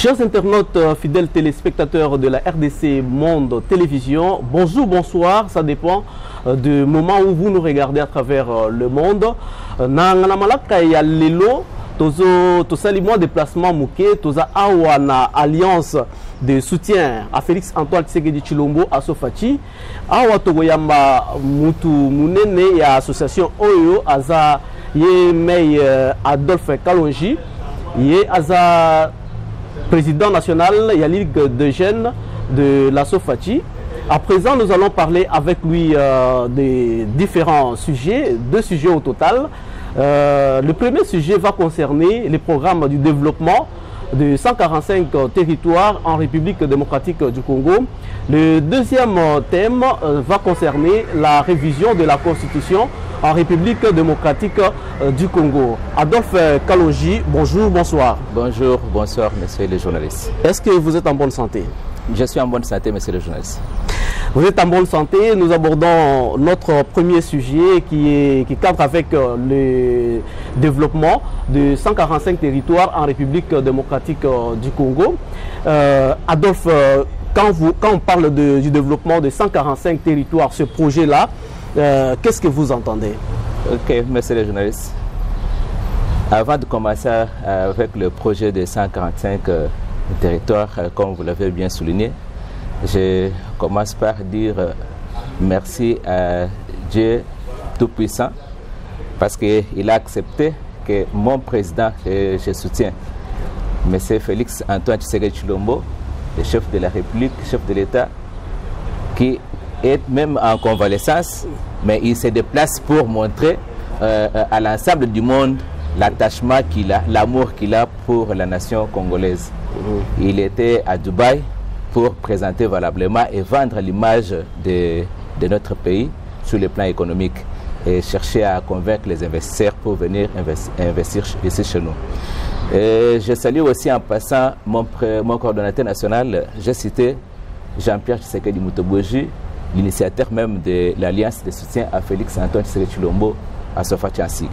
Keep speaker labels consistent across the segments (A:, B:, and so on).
A: Chers internautes, fidèles téléspectateurs de la RDC Monde Télévision, bonjour, bonsoir, ça dépend du moment où vous nous regardez à travers le monde. Nananamalaka ya lelo, tozo salimwa déplacement mouké, toza awana alliance de soutien à Félix Antoine Tshisekedi Tshilombo à Sofati. Awa togoyamba mutu munene ya association Oyo aza ye mei Adolphe Kalonji, ye aza président national de la Ligue de jeunes de la Sofati. À présent, nous allons parler avec lui des différents sujets, 2 sujets au total. Le premier sujet va concerner les programmes du développement de 145 territoires en République démocratique du Congo. Le deuxième thème va concerner la révision de la Constitution en République démocratique du Congo. Adolphe Kalonji, bonjour, bonsoir.
B: Bonjour, bonsoir, messieurs les journalistes.
A: Est-ce que vous êtes en bonne santé?
B: Je suis en bonne santé, messieurs les journalistes.
A: Vous êtes en bonne santé. Nous abordons notre premier sujet qui cadre avec le développement de 145 territoires en République démocratique du Congo. Adolphe, quand on parle du développement de 145 territoires, ce projet-là, qu'est-ce que vous entendez?
B: Ok, messieurs les journalistes. Avant de commencer avec le projet de 145 territoires, comme vous l'avez bien souligné, je commence par dire merci à Dieu Tout-Puissant parce qu'il a accepté que mon président que je soutiens, M. Félix Antoine Tshisekedi Tshilombo, le chef de la République, chef de l'État, qui est même en convalescence, mais il se déplace pour montrer à l'ensemble du monde l'attachement qu'il a, l'amour qu'il a pour la nation congolaise. Il était à Dubaï pour présenter valablement et vendre l'image de notre pays sur le plan économique et chercher à convaincre les investisseurs pour venir investir ici chez nous. Et je salue aussi en passant mon coordonnateur national, j'ai cité Jean-Pierre Tshisekedi Mutoboji, l'initiateur même de l'Alliance de soutien à Félix Antoine Tshisekedi Tshilombo à Sofati Ansi.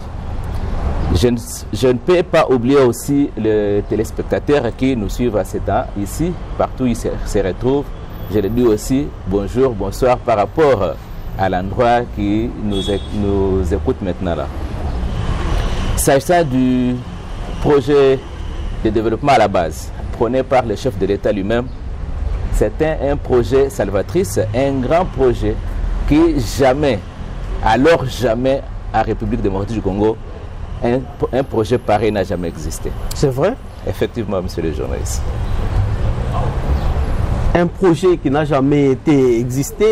B: Je ne peux pas oublier aussi les téléspectateurs qui nous suivent à ce temps ici, partout ils se retrouvent. Je leur dis aussi bonjour, bonsoir par rapport à l'endroit qui nous écoute maintenant là. S'agissant du projet de développement à la base, prôné par le chef de l'État lui-même, c'était un projet salvatrice, un grand projet qui jamais, alors jamais, en République démocratique du Congo, un projet pareil n'a jamais existé.
A: C'est vrai?
B: Effectivement, monsieur le journaliste.
A: Un projet qui n'a jamais existé,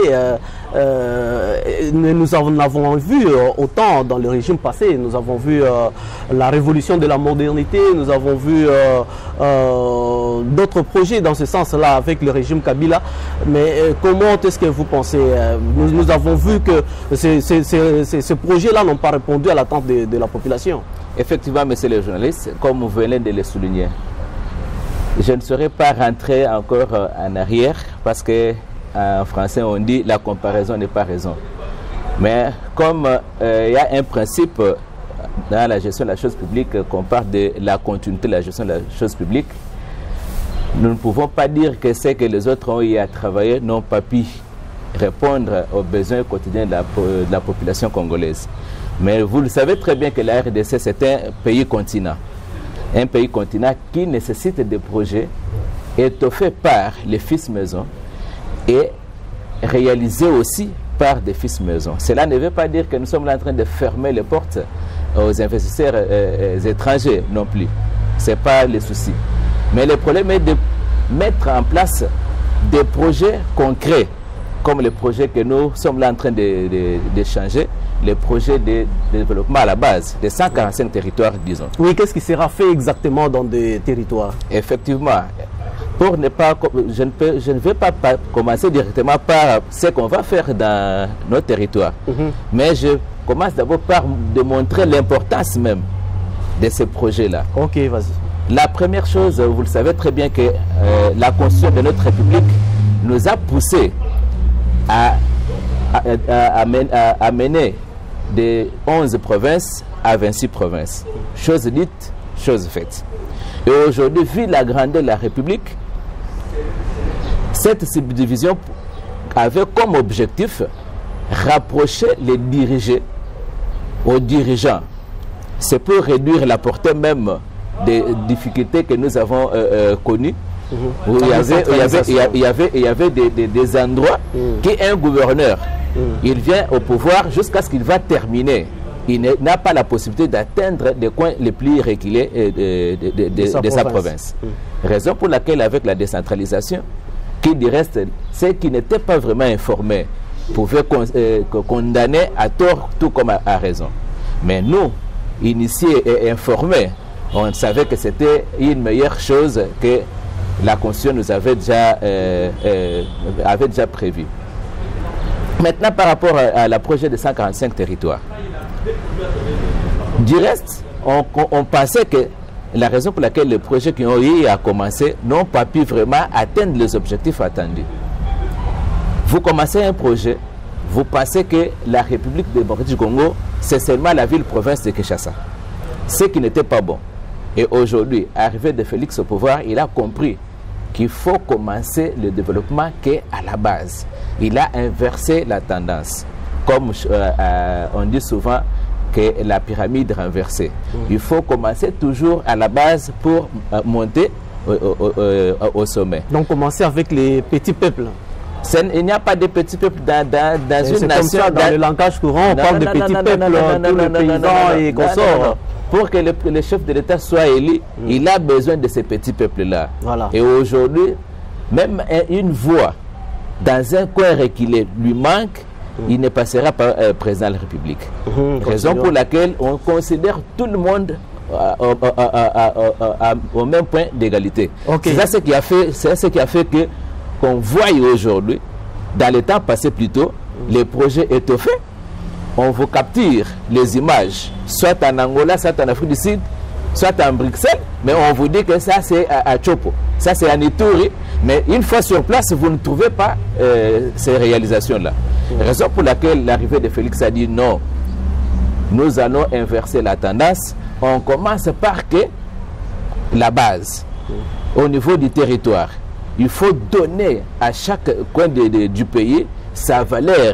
A: nous en avons vu autant dans le régime passé. Nous avons vu la révolution de la modernité, nous avons vu d'autres projets dans ce sens-là avec le régime Kabila. Mais comment est-ce que vous pensez? Nous avons vu que ces projets-là n'ont pas répondu à l'attente de la population.
B: Effectivement, monsieur le journaliste, comme vous venez de le souligner, je ne saurais pas rentrer encore en arrière parce qu'en français on dit la comparaison n'est pas raison. Mais comme il y a un principe dans la gestion de la chose publique qu'on parle de la continuité de la gestion de la chose publique, nous ne pouvons pas dire que ce que les autres ont eu à travailler n'ont pas pu répondre aux besoins quotidiens de la population congolaise. Mais vous le savez très bien que la RDC c'est un pays continent. Un pays continent qui nécessite des projets étoffés par les fils maison et réalisés aussi par des fils maison. Cela ne veut pas dire que nous sommes là en train de fermer les portes aux investisseurs étrangers non plus. Ce n'est pas le souci. Mais le problème est de mettre en place des projets concrets, comme les projets que nous sommes là en train de changer, les projets de développement à la base, des 145 territoires, disons.
A: Oui, qu'est-ce qui sera fait exactement dans des territoires?
B: Effectivement, pour ne pas, je ne vais pas commencer directement par ce qu'on va faire dans nos territoires, mais je commence d'abord par démontrer l'importance même de ces projets-là.
A: Ok, vas-y.
B: La première chose, vous le savez très bien que la Constitution de notre République nous a poussé à mener de 11 provinces à 26 provinces. Chose dite, chose faite. Et aujourd'hui, vu la grandeur de la République, cette subdivision avait comme objectif rapprocher les dirigés aux dirigeants. C'est pour réduire la portée même des difficultés que nous avons connues. Où il y avait des endroits qui un gouverneur, il vient au pouvoir jusqu'à ce qu'il va terminer. Il n'a pas la possibilité d'atteindre les coins les plus reculés de sa province. Raison pour laquelle, avec la décentralisation, qui du reste, ceux qui n'étaient pas vraiment informés pouvaient condamner à tort tout comme à raison. Mais nous, initiés et informés, on savait que c'était une meilleure chose que la Constitution nous avait déjà prévu. Maintenant, par rapport à la projet de 145 territoires, du reste, on pensait que la raison pour laquelle les projets qui ont eu à commencer n'ont pas pu vraiment atteindre les objectifs attendus. Vous commencez un projet, vous pensez que la République démocratique du Congo, c'est seulement la ville-province de Kinshasa. Ce qui n'était pas bon. Et aujourd'hui, arrivé de Félix au pouvoir, il a compris qu'il faut commencer le développement qu'à la base. Il a inversé la tendance. Comme on dit souvent que la pyramide renversée. Il faut commencer toujours à la base pour monter au sommet.
A: Donc commencer avec les petits peuples.
B: Il n'y a pas de petits peuples dans une nation.
A: Ça, dans le langage courant, on parle de petits peuples, tous les paysans et consorts.
B: Pour que le chef de l'État soit élu, il a besoin de ces petits peuples-là.
A: Voilà.
B: Et aujourd'hui, même une voix dans un coin reculé lui manque, il ne passera pas président de la République. Raison pour laquelle on considère tout le monde au même point d'égalité. Okay. C'est ce qui a fait que qu'on voit aujourd'hui, dans le temps passé plus tôt, les projets étoffés, on vous capture les images, soit en Angola, soit en Afrique du Sud, soit en Bruxelles, mais on vous dit que ça c'est à Chopo, ça c'est à Ituri, mais une fois sur place, vous ne trouvez pas ces réalisations-là. Raison pour laquelle l'arrivée de Félix a dit non, nous allons inverser la tendance, on commence par que la base, au niveau du territoire, il faut donner à chaque coin du pays sa valeur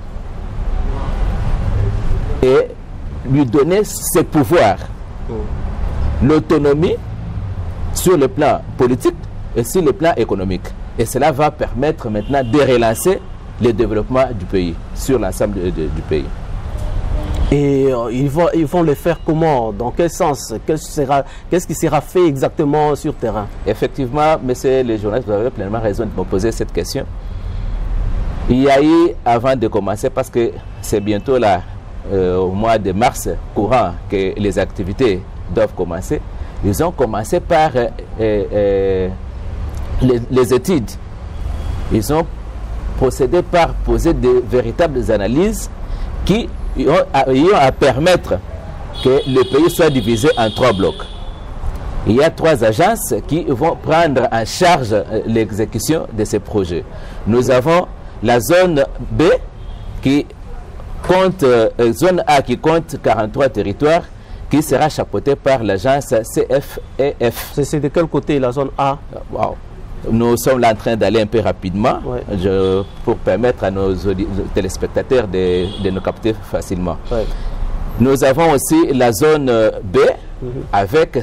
B: et lui donner ses pouvoirs, l'autonomie sur le plan politique et sur le plan économique. Et cela va permettre maintenant de relancer le développement du pays, sur l'ensemble du pays.
A: Et ils vont le faire comment? Dans quel sens? Qu'est-ce qui sera fait exactement sur terrain?
B: Effectivement, monsieur le journaliste, vous avez pleinement raison de me poser cette question. Il y a eu, avant de commencer, parce que c'est bientôt là, au mois de mars courant, que les activités doivent commencer, ils ont commencé par les études. Ils ont procédé par poser de véritables analyses qui ont à permettre que le pays soit divisé en 3 blocs. Il y a 3 agences qui vont prendre en charge l'exécution de ces projets. Nous avons la zone B qui compte, zone A qui compte 43 territoires, qui sera chapeautée par l'agence CFEF.
A: C'est de quel côté la zone A?
B: Wow. Nous sommes là en train d'aller un peu rapidement pour permettre à nos téléspectateurs de nous capter facilement. Nous avons aussi la zone B avec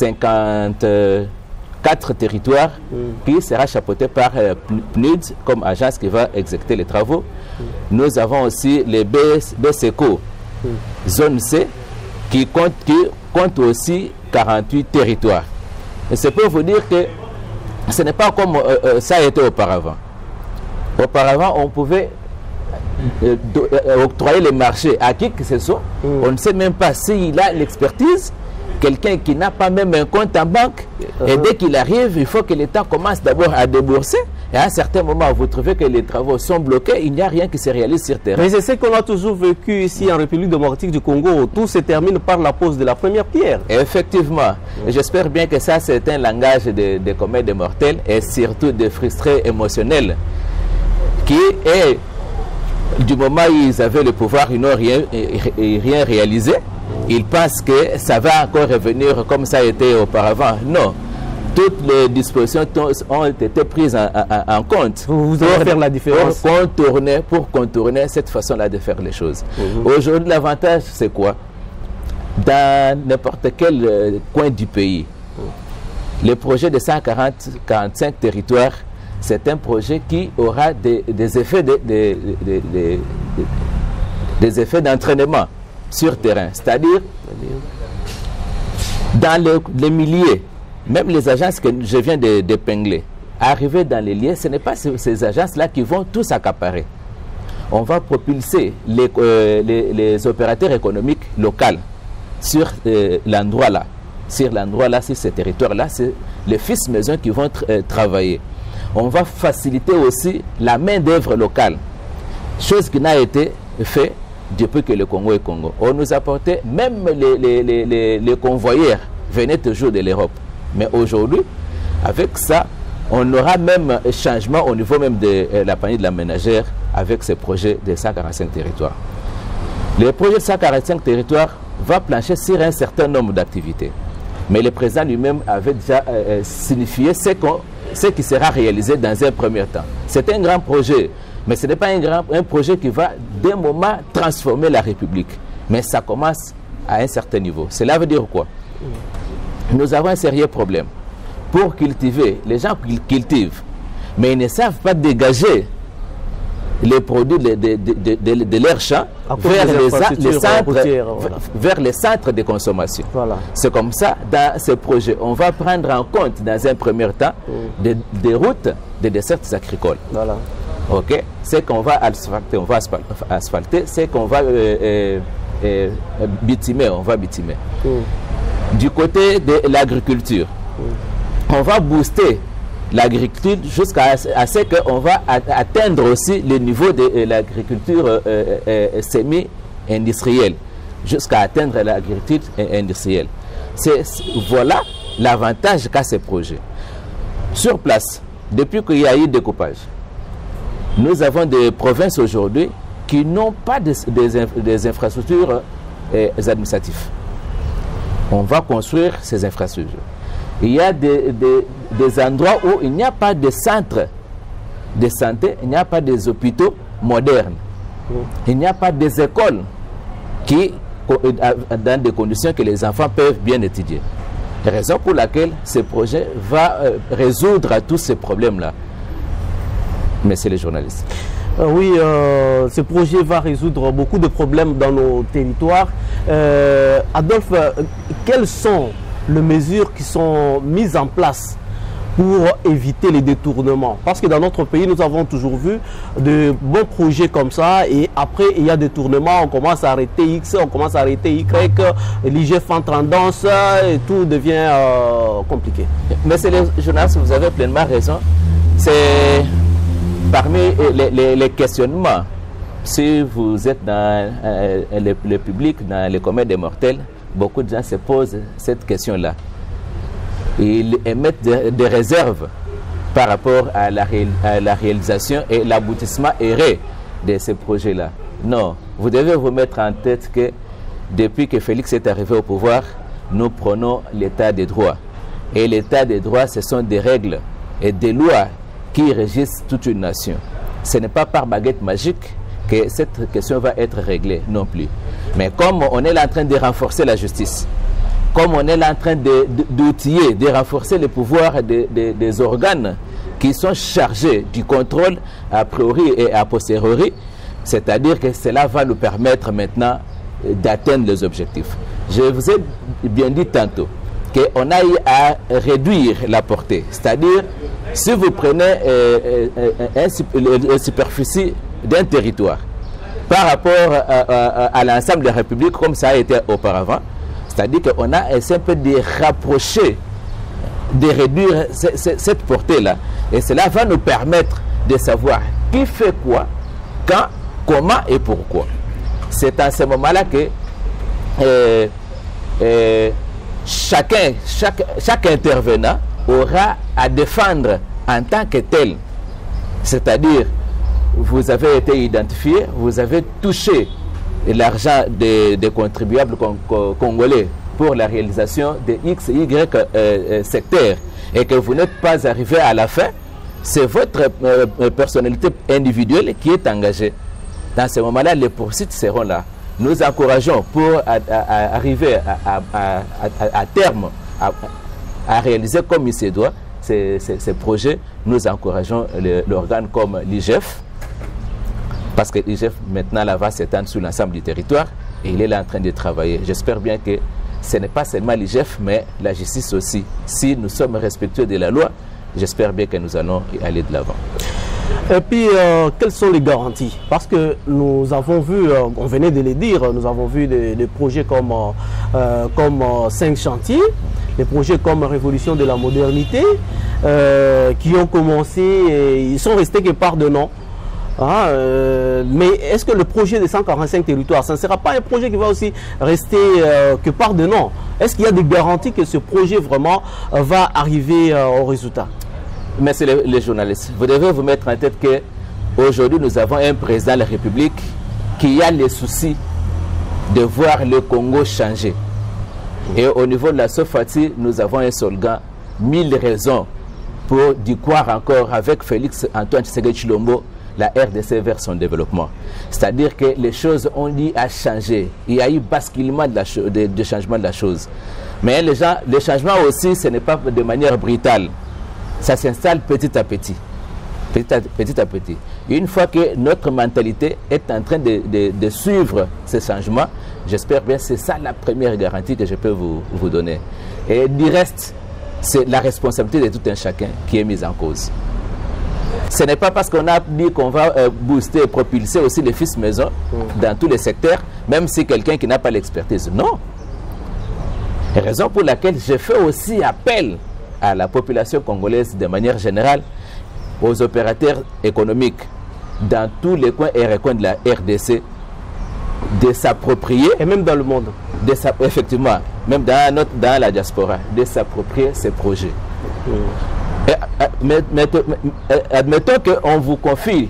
B: 54 territoires qui sera chapeautée par PNUD comme agence qui va exécuter les travaux. Nous avons aussi les BSECO, zone C, qui compte aussi 48 territoires. Et c'est pour vous dire que ce n'est pas comme ça a été auparavant. Auparavant, on pouvait octroyer les marchés à qui que ce soit. On ne sait même pas s'il a l'expertise. Quelqu'un qui n'a pas même un compte en banque, et dès qu'il arrive, il faut que l'État commence d'abord à débourser. Et à un certain moment, vous trouvez que les travaux sont bloqués, il n'y a rien qui se réalise sur terrain.
A: Mais c'est ce qu'on a toujours vécu ici en République démocratique du Congo. Tout se termine par la pose de la première pierre.
B: Effectivement. J'espère bien que ça, c'est un langage de commun des mortels et surtout de frustrés émotionnels qui est, du moment où ils avaient le pouvoir, ils n'ont rien réalisé. Ils pensent que ça va encore revenir comme ça a été auparavant. Non. Toutes les dispositions ont été prises en compte.
A: Vous allez faire la différence.
B: Pour contourner cette façon-là de faire les choses. Aujourd'hui, l'avantage, c'est quoi? Dans n'importe quel coin du pays, le projet de 145 territoires, c'est un projet qui aura des effets des effets d'entraînement sur terrain. C'est-à-dire, dans les milliers, même les agences que je viens d'épingler, arriver dans les lieux, ce n'est pas ces agences-là qui vont tous accaparer. On va propulser les opérateurs économiques locaux sur l'endroit-là. Sur l'endroit-là, sur ces territoires-là, c'est les fils maison qui vont travailler. On va faciliter aussi la main-d'œuvre locale, chose qui n'a été faite depuis que le Congo est Congo. On nous apportait, même les convoyeurs venaient toujours de l'Europe. Mais aujourd'hui, avec ça, on aura même un changement au niveau même de la panier de la ménagère avec ce projet de 145 territoires. Le projet de 145 territoires va plancher sur un certain nombre d'activités. Mais le président lui-même avait déjà signifié ce qui sera réalisé dans un premier temps. C'est un grand projet, mais ce n'est pas un projet qui va d'un moment transformer la République. Mais ça commence à un certain niveau. Cela veut dire quoi? Nous avons un sérieux problème. Pour cultiver, les gens cultivent, mais ils ne savent pas dégager les produits de leur champ vers les centres de consommation. Voilà. C'est comme ça, dans ce projet, on va prendre en compte dans un premier temps des routes, des dessertes agricoles. Voilà. Ok, c'est qu'on va asphalter, c'est qu'on va bitumer, on va bitumer. Du côté de l'agriculture, on va booster l'agriculture jusqu'à ce qu'on va atteindre aussi le niveau de l'agriculture semi-industrielle, jusqu'à atteindre l'agriculture industrielle. Voilà l'avantage qu'a ce projet. Sur place, depuis qu'il y a eu découpage, nous avons des provinces aujourd'hui qui n'ont pas des infrastructures administratives. On va construire ces infrastructures. Il y a des endroits où il n'y a pas de centre de santé, il n'y a pas des hôpitaux modernes, il n'y a pas des écoles dans des conditions que les enfants peuvent bien étudier. La raison pour laquelle ce projet va résoudre tous ces problèmes-là. Messieurs les journalistes.
A: Oui, ce projet va résoudre beaucoup de problèmes dans nos territoires. Adolphe, quelles sont les mesures qui sont mises en place pour éviter les détournements? Parce que dans notre pays, nous avons toujours vu de bons projets comme ça et après, il y a des détournements, on commence à arrêter X, on commence à arrêter Y, l'IGF entre en danse et tout devient compliqué.
B: Monsieur les journalistes, vous avez pleinement raison. C'est parmi les questionnements. Si vous êtes dans le public, dans les communs des mortels, beaucoup de gens se posent cette question-là. Ils émettent des réserves par rapport à la réalisation et l'aboutissement erré de ces projets-là. Non, vous devez vous mettre en tête que depuis que Félix est arrivé au pouvoir, nous prenons l'état des droits. Et l'état des droits, ce sont des règles et des lois qui régissent toute une nation. Ce n'est pas par baguette magique que cette question va être réglée non plus. Mais comme on est là en train de renforcer la justice, comme on est là en train d'outiller, de renforcer le pouvoir des organes qui sont chargés du contrôle a priori et a posteriori, c'est-à-dire que cela va nous permettre maintenant d'atteindre les objectifs. Je vous ai bien dit tantôt qu'on a eu à réduire la portée, c'est-à-dire si vous prenez une superficie d'un territoire par rapport à l'ensemble de la République comme ça a été auparavant, c'est-à-dire qu'on a essayé un peu de rapprocher, de réduire cette portée-là. Et cela va nous permettre de savoir qui fait quoi, quand, comment et pourquoi. C'est à ce moment-là que chaque intervenant aura à défendre en tant que tel. C'est-à-dire, vous avez été identifié, vous avez touché l'argent des contribuables congolais pour la réalisation de X et Y secteurs et que vous n'êtes pas arrivé à la fin, c'est votre personnalité individuelle qui est engagée. Dans ce moment-là, les poursuites seront là. Nous encourageons pour arriver à terme, à réaliser comme il se doit ces projets. Nous encourageons l'organe comme l'IGF, parce que l'IGF maintenant là va s'étendre sur l'ensemble du territoire et il est là en train de travailler. J'espère bien que ce n'est pas seulement l'IGF, mais la justice aussi. Si nous sommes respectueux de la loi, j'espère bien que nous allons aller de l'avant.
A: Et puis, quelles sont les garanties? Parce que nous avons vu, on venait de le dire, nous avons vu des projets comme 5 chantiers, des projets comme Révolution de la modernité, qui ont commencé, et ils sont restés que par de nom. Mais est-ce que le projet de 145 territoires, ça ne sera pas un projet qui va aussi rester que par de nom? Est-ce qu'il y a des garanties que ce projet vraiment va arriver au résultat?
B: Messieurs les journalistes, vous devez vous mettre en tête qu'aujourd'hui nous avons un président de la République qui a les soucis de voir le Congo changer. Et au niveau de la Sofati, nous avons un slogan, 1000 raisons pour d'y croire encore avec Félix Antoine Tshisekedi Tshilombo, la RDC vers son développement. C'est-à-dire que les choses ont dit à changer. Il y a eu basculement de changement de la chose. Mais les changements aussi, ce n'est pas de manière brutale. Ça s'installe petit à petit. Petit à petit. Une fois que notre mentalité est en train de suivre ces changements, j'espère bien que c'est ça la première garantie que je peux vous donner. Et du reste, c'est la responsabilité de tout un chacun qui est mise en cause. Ce n'est pas parce qu'on a dit qu'on va booster et propulser aussi les fils maison dans tous les secteurs, même si quelqu'un qui n'a pas l'expertise. Non. Raison pour laquelle je fais aussi appel à la population congolaise de manière générale, aux opérateurs économiques dans tous les coins et recoins de la RDC, de s'approprier, et même dans le monde, effectivement, même dans la diaspora, de s'approprier ces projets. Admettons qu'on vous confie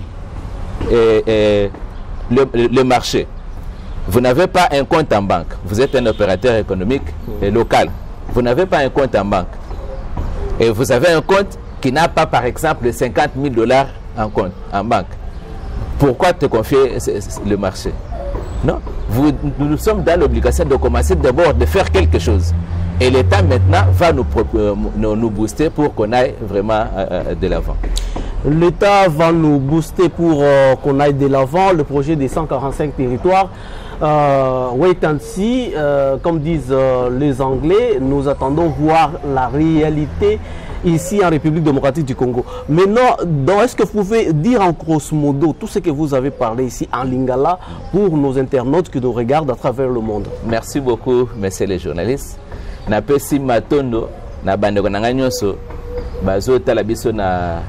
B: le marché. Vous n'avez pas un compte en banque. Vous êtes un opérateur économique local. Vous n'avez pas un compte en banque. Et vous avez un compte qui n'a pas, par exemple, 50 000 $ en banque. Pourquoi te confier le marché? Non. Nous sommes dans l'obligation de commencer d'abord de faire quelque chose. Et l'État maintenant va nous booster pour qu'on aille vraiment de l'avant.
A: L'État va nous booster pour qu'on aille de l'avant. Le projet des 145 territoires. Wait and see, comme disent les Anglais, nous attendons voir la réalité ici en République démocratique du Congo. Maintenant, est-ce que vous pouvez dire en grosso modo tout ce que vous avez parlé ici en Lingala pour nos internautes qui nous regardent à travers le monde?
B: Merci beaucoup, messieurs les journalistes. Napesi matondo na bandeko na nga nyonso bazotala biso na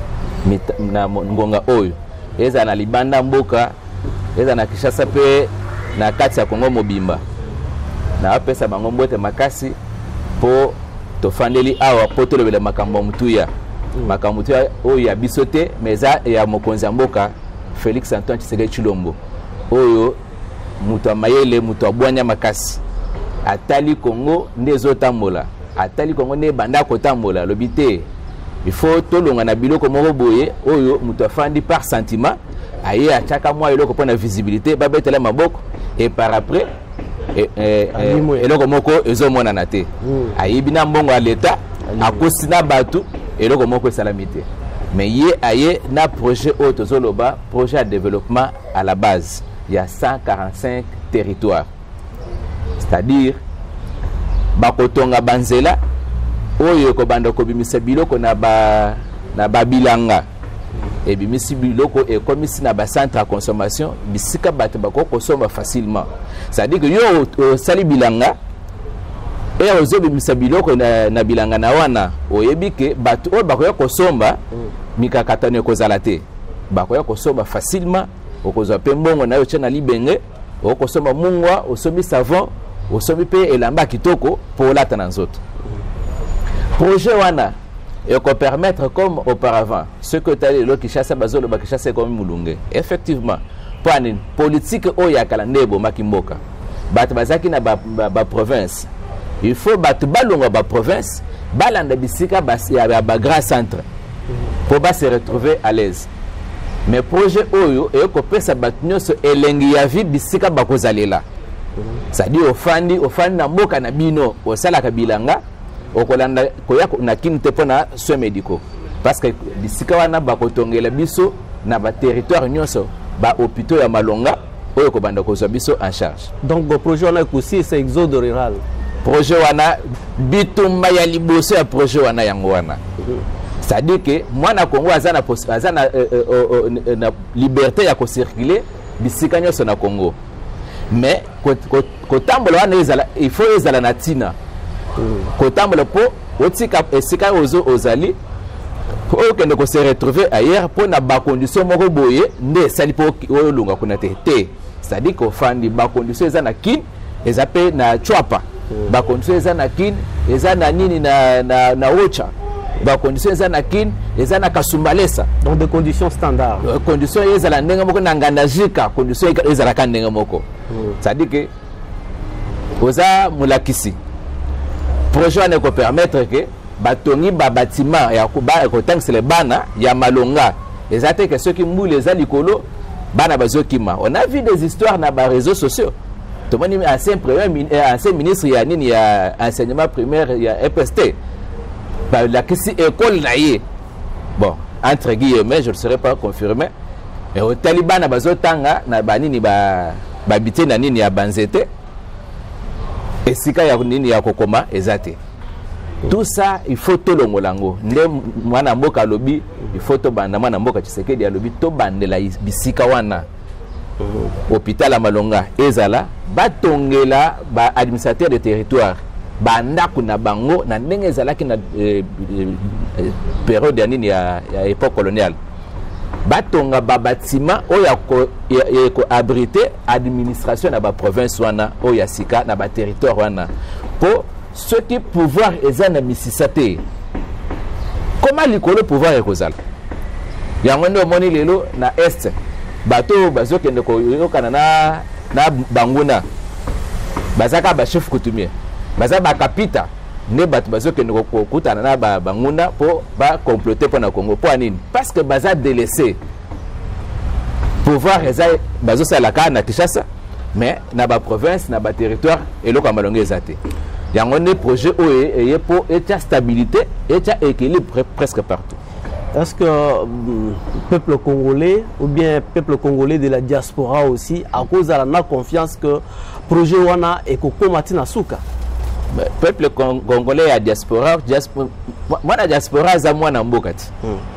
B: ngonga oyo eza na libanda mboka eza na Kinshasa pe na kati ya Kongo mobimba na apesa bango mbote makasi po tofandeli awa po tolobela makambo mutuya makambo mutuya oyo ya biso te meza ya mokonzi ya mboka Félix Antoine Tshisekedi Tshilombo oyo mutu amayele mutu abwanya makasi atali Congo ndezo tambola atali Congo ne banda ko tambola lobité il faut tolonga na biloko moko boye oyo mutu afandi par sentiment aye achaka mwa eloko pona visibilité babetela maboko et par après eloko moko ezomona na te ayibina mbongo à l'état akosina batu eloko moko salamité mais ye aye na projet autozoloba projet de développement à la base il y a 145 territoires. C'est-à-dire, bakotonga banzela, oyo ko banda ko bimisa biloko na ba bilanga. Et bimisi biloko et comme ici na ba centre à consommation, bisika bato bako kosomba facilement. C'est-à-dire que yo sali bilanga et ozo bimisa biloko na bilanga na wana, oyebi ke bato o bako kosomba mikakatano ko zalate. Bako kosomba facilement, okozwa pe mbongo na yo tshana libenge, okosomba mungwa, osomi savon. Au sommet et l'amba kitoko pour la tananzote. Projet wana et qu'on permettre comme auparavant ce que tu as dit qui chasse bazolo qui chasse comme Moulungue. Effectivement, Poanine, politique oyakala nebo makimboka. Bat bazaki na ba province. Il faut bat balonga ba province, balanda bisika ba grand centre. Pour ba se retrouver à l'aise. Mais projet oyo et ko pesa bat nyonso elengi ya vie bisika bakozalela. Ça dit ofandi na mboka na bino osala kabilanga okolanda koya na kimte pona soins médicaux. Parce que bisika wana bakotongela biso na ba territoire nyonso ba hôpitaux ya malonga oyo ko banda ko biso en charge.
A: Donc le projet wana aussi c'est exode rural.
B: Projet wana bitumba ya liboso ya projet wana yango wana. C'est-à-dire que moi na Congo azana na liberté ya ko circuler bisika nyonso na Congo. Mais kotambola wana ezala il faut ezala na tina. Kotambola po otika esika ozali pour que nous se retrouver ailleurs pour na ba condition moko boye nde sali po oyolunga kuna te. C'est-à-dire qu'au fandi ba condition eza na kin ezape na chwapa. Ba condition eza na kin eza na nini na ocha. Ba condition eza na kin eza na kasumbalesa.
A: Donc des conditions standards.
B: Condition ezala ndenga moko na ngandajika, condition ezala ka ndenga moko. C'est-à-dire que oza mulakisi. Projet ne ko permettre que batongi ba bâtiment ya kuba ko tanks le bana ya malonga. Ezate que ceux qui moulent les alikolo bana bazokima. On a vu des histoires na ba réseaux sociaux. Tout le monde ancien ministre ya nini ya enseignement primaire ya EPST. Ba la kisi école naie. Bon, entre guillemets, je ne serai pas confirmé. Et au Taliban bazotanga na banini ba bité na nini ya banzete. Et sika ya nini ya kokoma ezate. Tout ça il faut to longolango. Nde mwana mboka lobi il faut to banda mwana mboka Tshisekedi ya lobi to bandela bisika wana. Hôpital Malonga ezala batongela ba administrateur de territoire banda kuna bango na ndenge ezalaki na période ya nini ya époque coloniale. Batonga ba bâtiment oya ko abriter administration na ba province wana oya sika na ba territoire wana pour ceux qui pouvoir ezana misisate. Comment likolo pouvoir ekozala? Yango ndo moni lelo na est bato bazokende ko yokana na banguna bazaka ba chef coutumier baza ba kapita ne bato bazokende ko kutana na banguna pour ba comploter pour na Congo pour nini? Parce que baza délaissé pouvoir eza bazo salaka na Kinshasa mais na ba province na ba territoire eloko malonga ezate. Yango ne projet oye pour état stabilité état équilibre presque partout.
A: Est-ce que peuple congolais ou bien peuple congolais de la diaspora aussi à cause de la confiance que projet wana et kokomati na suka?
B: Peuple congolais à diaspora moi la diaspora za mwana mboka ti.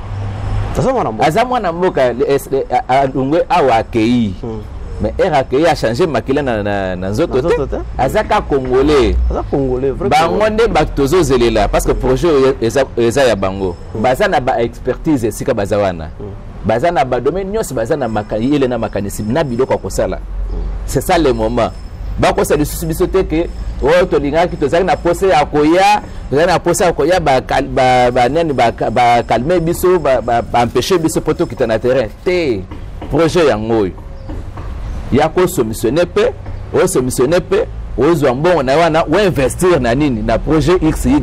B: Aza mwana mboka alungwe awa akei. Mais RAKI a changé makila na nzoto te. Azaka congolais.
A: Aza congolais vraiment.
B: Bangonde baktozo zelela parce que projet eza ya bango. Baza na ba expertise sika bazawana. Baza na ba domaine nyos baza na makani ile na makanisi na biloko kosala. C'est ça le moment. Bako sa lisusu biso te ke o to lingaki to zaki na pose ya koya, zaki na pose ya koya ba nani ba calmer biso ba empêcher biso poto kita na terrain. Te projet yango. Yako soumissionner pe, o soumissionner pe, o zwambon na wana ou investir na nini na projet XY.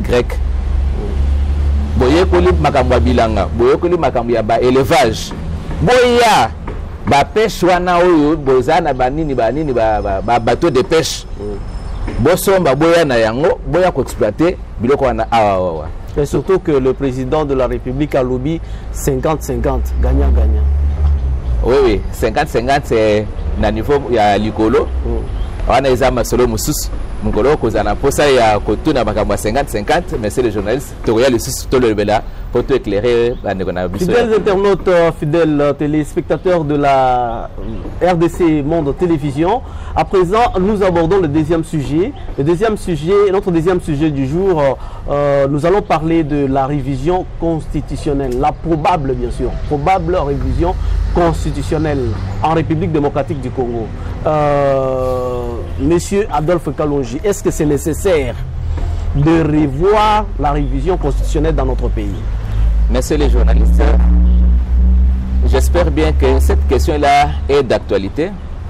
B: Boye ko li makambo bilanga, boye ko li makambo ya ba élevage. Boya ba pêche wana oyo bozana ba nini ba bateau de pêche. Bosomba boya na yango, boya ko exploiter biloko wana awa.
A: Et surtout que le président de la République a lobby 50-50, gagnant-gagnant.
B: Oui, 50-50 c'est na niveau ya likolo. On a examen solo musus. Mukolo kozana posa ya kotuna makambo 50-50, mais c'est le journaliste Toria le sus to le bela pour te éclairer la négonabiso.
A: Fidèles internautes, fidèles téléspectateurs de la RDC Monde Télévision, à présent nous abordons le deuxième sujet. Notre deuxième sujet du jour, nous allons parler de la révision constitutionnelle, la probable bien sûr, probable révision constitutionnelle en République démocratique du Congo. Monsieur Adolphe Kalonji, est-ce que c'est nécessaire de revoir la révision constitutionnelle dans notre pays?
B: Messieurs les journalistes, j'espère bien que cette question-là est d'actualité.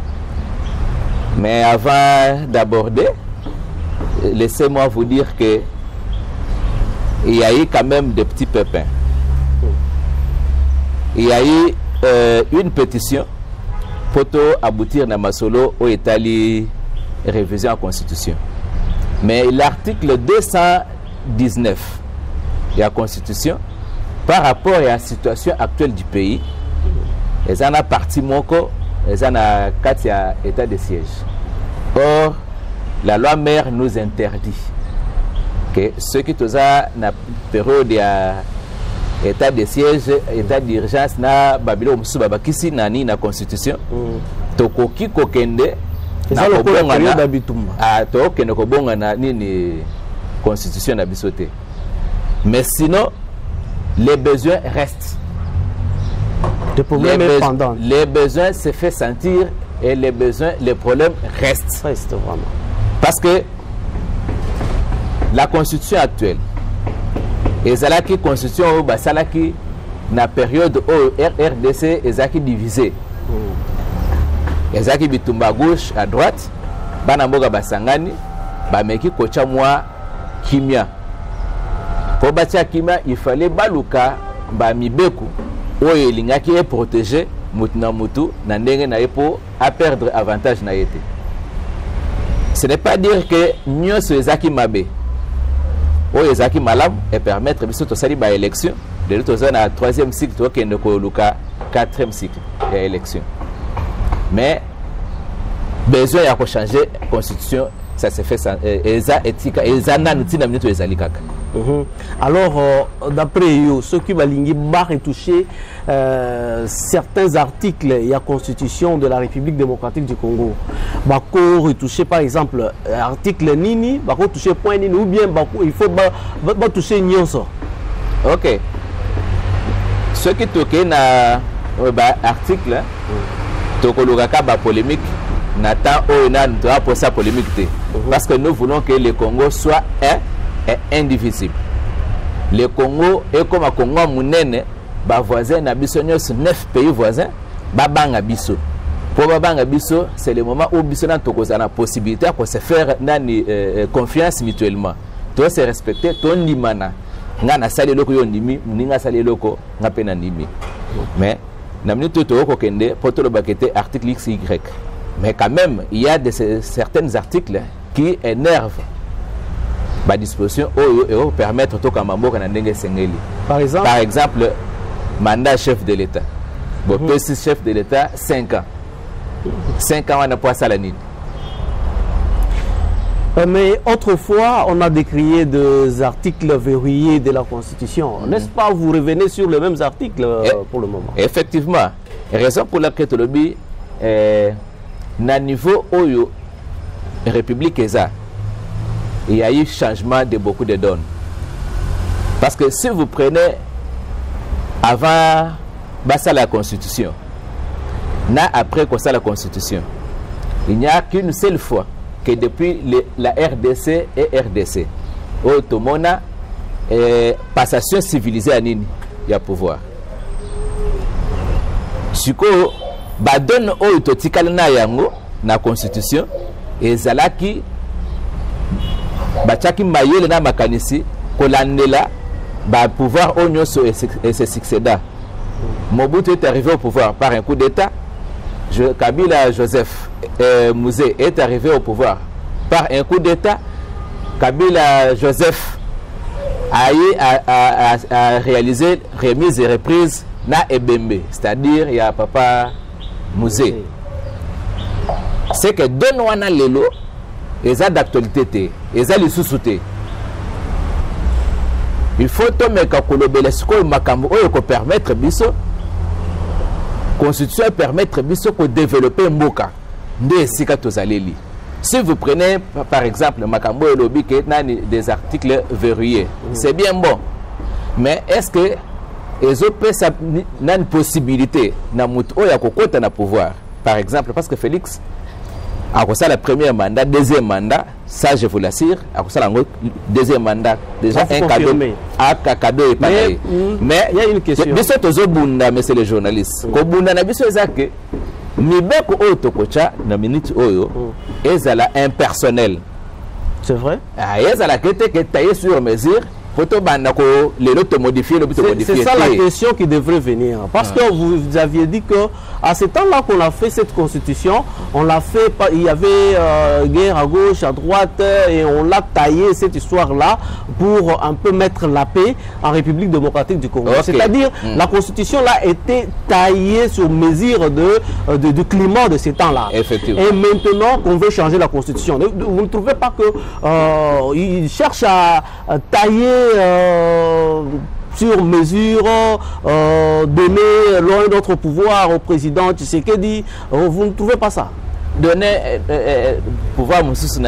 B: Mais avant d'aborder, laissez-moi vous dire que il y a eu quand même des petits pépins. Il y a eu une pétition pour aboutir à Masolo au Italie révision en constitution. Mais l'article 219 de la constitution, par rapport à la situation actuelle du pays, ils en ont parti moko, ils en ont 4 état de siège. Or, la loi mère nous interdit que ceux qui sont en période d'état de siège, état d'urgence, na babilo musuba kisi nani na constitution, tokoki kokende na kobonga na tokende kobonga na nini constitution na bisote. Mais sinon, les besoins restent. Les besoins se fait sentir et les problèmes restent.
A: Vraiment.
B: Parce que la constitution actuelle, et la constitution qui na période où RDC est divisé. Ezaki bitumba à gauche, à droite, banamboga basangani, bameki kocha mwa kimia. Pour bâtir kimia, il fallait baluka ba mibeku oyo elingaki est protégé mutu na mutu na ndenge na pour à perdre avantage na yete. Ce n'est pas dire que nyonso ezaki mabe oyo ezaki malamu et permettre biso to sali ba élection de l'autre na 3e cycle to kende ko luka 4e cycle ya élection. Mais besoin ya ko changer constitution, ça se fait sans éthique et nanutina minute ezalikaka.
A: Alors, d'après vous, ceux qui vont retoucher certains articles de la Constitution de la République démocratique du Congo, bako retoucher par exemple article nini, bako toucher point nini, ou bien il faut toucher nyonso.
B: Ok. Ce qui toque na article, tokologaka ba polémique, nata o na ntoa pour sa polémique parce que nous voulons que le Congo soit indivisible. Le Congo est comme un Congo mounene, ba voisin na biso nyos 9 pays voisins, babanga biso. Pour babanga biso, c'est le moment où biso na tokoza na possibilité de se faire nani confiance mutuellement. Toi se respecter, ton nimana. Nga na sali loko yo ndimi, muninga sali loko nga pe na ndimi. Mais na minute to ko kende poto lo bakete article XY. Mais quand même, il y a certains articles qui énervent la disposition ou permettre tout comme par exemple, mandat chef de l'État. Bon, chef de l'État, 5 ans. 5 ans, on n'a pas ça la nuit.
A: Mais autrefois, on a décrié des articles verrouillés de la Constitution. N'est-ce pas, vous revenez sur les mêmes articles pour le moment?
B: Effectivement. Raison pour laquelle le lobby na niveau Oyo République ESA, il y a eu changement de beaucoup de donnes. Parce que si vous prenez avant la Constitution, après la Constitution, il n'y a qu'une seule fois que depuis la RDC et RDC, au Tomona, passation civilisée à Nini, il y a pouvoir. Suko, badon o totikal na yango na constitution ezalaki bachaki mayele na makanisi kolandela ba pouvoir o nyoso et se succéda. Mobutu est arrivé au pouvoir par un coup d'état. Kabila Joseph Mouzé est arrivé au pouvoir par un coup d'état. Kabila Joseph a réalisé remise et reprise na Ebembe, c'est-à-dire il y a papa Mouzé. C'est que deux noana lelo, ils ont d'actualité, ils ont les sous-soutés. Il faut que le makambo permettre biso constitution permettre biso de développer mboka nde sika tozaleli. Si vous prenez par exemple makambo et lobby des articles verrouillés, c'est bien bon. Mais est-ce que les autres ont une possibilité na pouvoir? Par exemple, parce que Félix, À ça, le premier mandat, deuxième mandat, ça je vous l'assure. À ça, le deuxième mandat, déjà un cadeau. Cadeau est pareil. Mais
A: il y a une question.
B: Monsieur le journaliste. Quand vous avez dit que Mibeko Otokocha, na minute Oyo, est impersonnel.
A: C'est vrai?
B: Est la qui est taillée sur mesure. C'est ça
A: la question qui devrait venir. Parce que vous aviez dit que à ce temps-là qu'on a fait cette constitution, on l'a fait, il y avait guerre à gauche, à droite, et on l'a taillé cette histoire-là pour un peu mettre la paix en République démocratique du Congo. Okay. C'est-à-dire la constitution-là était taillée sur mesure du climat de ces temps-là. Et maintenant qu'on veut changer la constitution, vous ne trouvez pas que ils cherchent à tailler sur mesure, donner loin d'autre pouvoir au président Tshisekedi, vous ne trouvez pas ça?
B: Donner pouvoir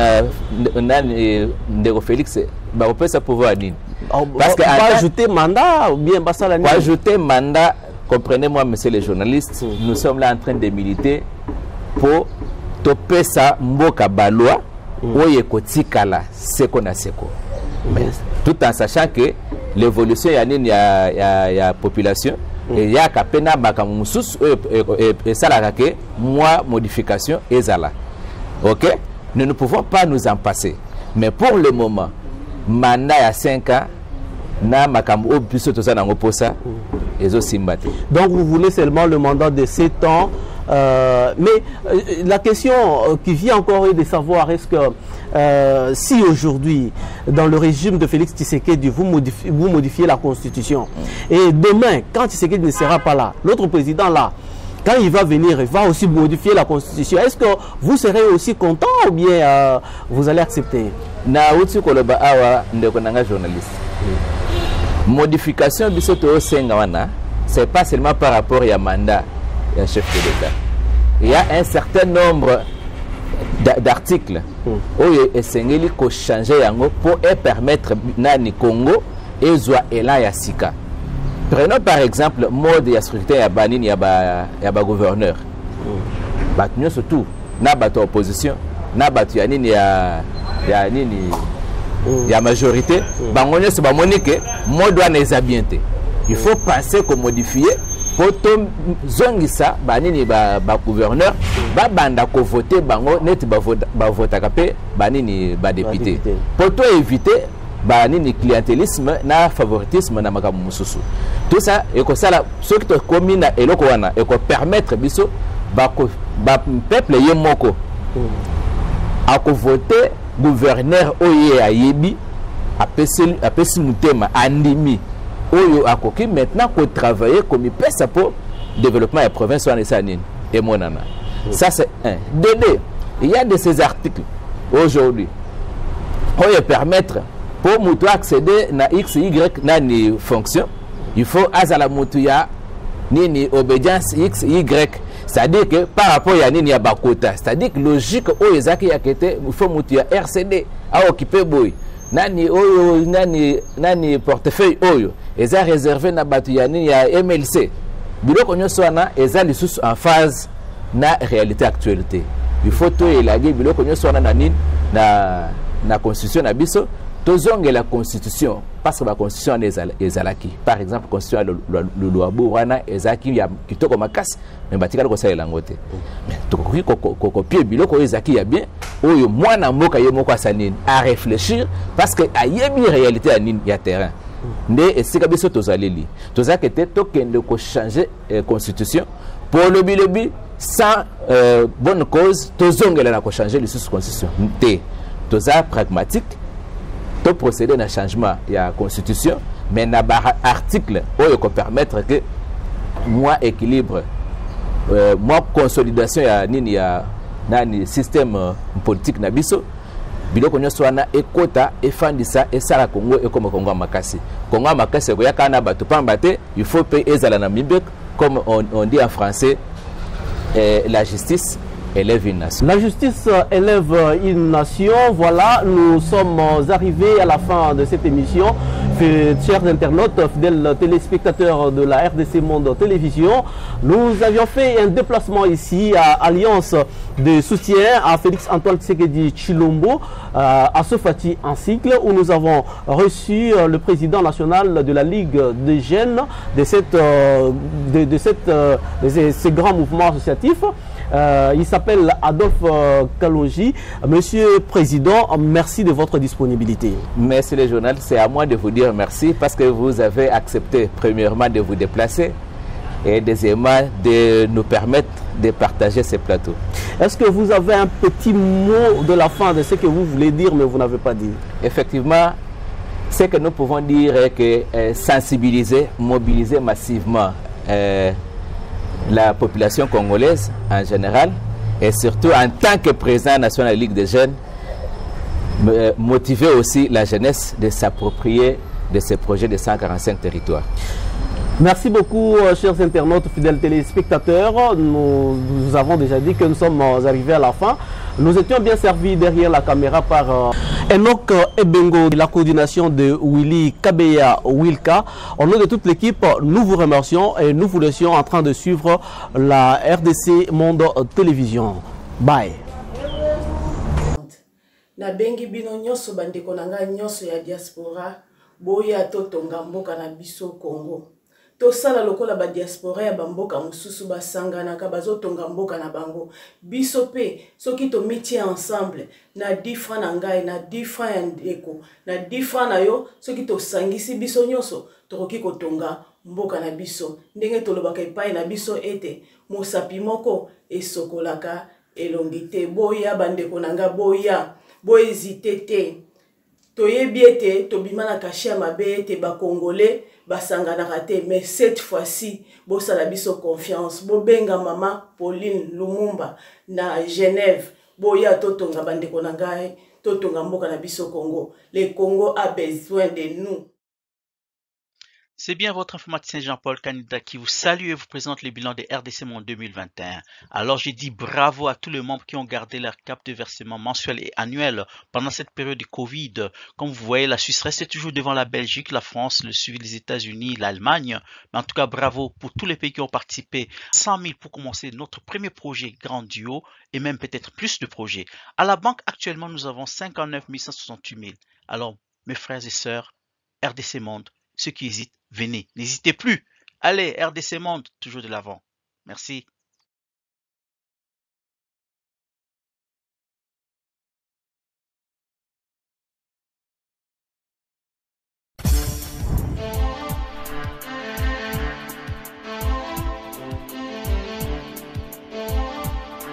B: Ndeko Félix, on peut ça pouvoir dire.
A: Parce que ajouter mandat ou bien ça la
B: nuit. Ajouter mandat, comprenez-moi, monsieur les journalistes, nous sommes là en train de militer pour toper ça mboka balwa oye kotikala seko na seko. Tout en sachant que l'évolution y a population et il y a kapena bakamusus et ça la que moi modification et zala. OK, nous ne pouvons pas nous en passer, mais pour le moment mandat à 5 ans na makamu obiso to ça na ngoposa ezo simbate.
A: Donc vous voulez seulement le mandat de 7 ans. Mais la question qui vient encore est de savoir est-ce que si aujourd'hui dans le régime de Félix Tshisekedi vous modifiez la constitution et demain quand Tshisekedi ne sera pas là, l'autre président là, quand il va venir, il va aussi modifier la constitution, est-ce que vous serez aussi content ou bien vous allez accepter?
B: Na uti koloba awa ndeko nanga journaliste. Modification bisoto senga wana, c'est pas seulement par rapport à mandat un chef de l'État. Il y a un certain nombre d'articles où il est changer pour permettre Nani Congo et Zoa Ela Yassika. Prenons par exemple le mode de sécurité à Banin et à gouverneur. Batnous surtout, n'a pas opposition, n'a pas Yanini il y a majorité. Bangonye se bamonike, mode doit les habienter. Il faut penser qu'on modifie. Potom zongisa banini ba gouverneur ba banda ko voter bango net ba voter kapé banini ba député poto éviter banini clientélisme na favoritisme na makamu mususu. Tout ça et que ça la ce qui te commune eloko wana et ko permettre biso ba peuple yemoko a ko voter gouverneur oye ayebi apesi mutema andimi. Akoki maintenant qu'on travaille comme il peut ça pour développement de la province et monana. Ça c'est un. Deux, il y a de ces articles aujourd'hui qui permettre pour mutu accéder à X, Y, nani fonction. Il faut azala mutuya nini obédience X, Y. C'est-à-dire que par rapport à nini ya bakota, c'est-à-dire que logique au ezaki yakete il faut mutuya RCD à occuper boy. Nani oyo nani portefeuille oyo eza réservé na batu yani ya MLC biloko nyonso wana eza lisusu en phase na réalité actualité. Il faut to elage biloko nyonso wana na nini na constitution na biso tozonge la constitution parce que la constitution ezalaki par exemple constitution le loi wana ezaki ya kitoko makasi mais batikala ko salela ngote mais tokoki copier biloko ezaki ya bien oyo mwana mboka ye moko asanini à réfléchir parce que ayebi réalité ya nini ya terrain nde esika biso tozaleli tozaka te tokende ko changer constitution pour le bilobi sans bonne cause tozongela na ko changer le sous constitution te toza pragmatique to procéder à un changement de la constitution mais na article oyo ko permettre que moi équilibre moi consolidation ya nini ya nani système politique na biso biloko nyonso wana ekota efandisa esala Congo ekoma Congo makasi ko yakana bato pamba te il faut payer ezala na mibek comme on dit en français la justice élève une nation.
A: La justice élève une nation. Voilà, nous sommes arrivés à la fin de cette émission. Chers internautes, fidèles téléspectateurs de la RDC Monde Télévision, nous avions fait un déplacement ici à Alliance de soutien à Félix Antoine Tshisekedi Tshilombo, à Sofati en cycle, où nous avons reçu le président national de la Ligue des jeunes de ces grands mouvements associatifs. Il s'appelle Adolphe Kalonji. Monsieur le Président, merci de votre disponibilité.
B: Merci les journalistes, c'est à moi de vous dire merci parce que vous avez accepté premièrement de vous déplacer et deuxièmement de nous permettre de partager ces plateaux.
A: Est-ce que vous avez un petit mot de la fin de ce que vous voulez dire mais vous n'avez pas dit?
B: Effectivement, ce que nous pouvons dire est que sensibiliser, mobiliser massivement la population congolaise en général et surtout en tant que président national de la Ligue des jeunes, motiver aussi la jeunesse de s'approprier de ces projets de 145 territoires.
A: Merci beaucoup, chers internautes, fidèles téléspectateurs. Nous avons déjà dit que nous sommes arrivés à la fin. Nous étions bien servis derrière la caméra par Enoch Ebengo de la coordination de Willy Kabeya Wilka. Au nom de toute l'équipe, nous vous remercions et nous vous laissions en train de suivre la RDC Monde Télévision. Bye.
C: Na bengi bino nyoso bandeko nanga nyoso ya diaspora boya totonga mboka na biso Congo. Tosala lokola ba diaspora ya bamboka mususu basangana ka bazotonga mboka na bango. Biso pe soki to métier ensemble na 10 francs na ngai na 10 francs ya ndeko na 10 francs na yo soki to sangisi biso nyoso tokoki kotonga mboka na biso. Ndenge tolobaka epai na biso ete mosapi moko esokolaka elongite boya bandeko nanga boya. Bo hésiter te. Toyebi ete tobima na kashi ya mabe ete ba Congolais basanganaka te, mais cette fois-ci bo sala biso confiance. Bo benga mama Pauline Lumumba na Genève. Bo ya totonga bandeko na ngai, totonga mboka na biso Congo. Le Congo a besoin de nous.
D: C'est bien votre informaticien Jean-Paul Kanida qui vous salue et vous présente le bilan de RDC Monde 2021. Alors j'ai dit bravo à tous les membres qui ont gardé leur cap de versement mensuel et annuel pendant cette période de Covid. Comme vous voyez, la Suisse reste toujours devant la Belgique, la France, le suivi des États-Unis, l'Allemagne. Mais en tout cas, bravo pour tous les pays qui ont participé. 100 000 pour commencer notre premier projet grand duo et même peut-être plus de projets. À la banque, actuellement, nous avons 59 168 000. Alors, mes frères et sœurs, RDC Monde, ceux qui hésitent, venez, n'hésitez plus. Allez, RDC Monde, toujours de l'avant. Merci.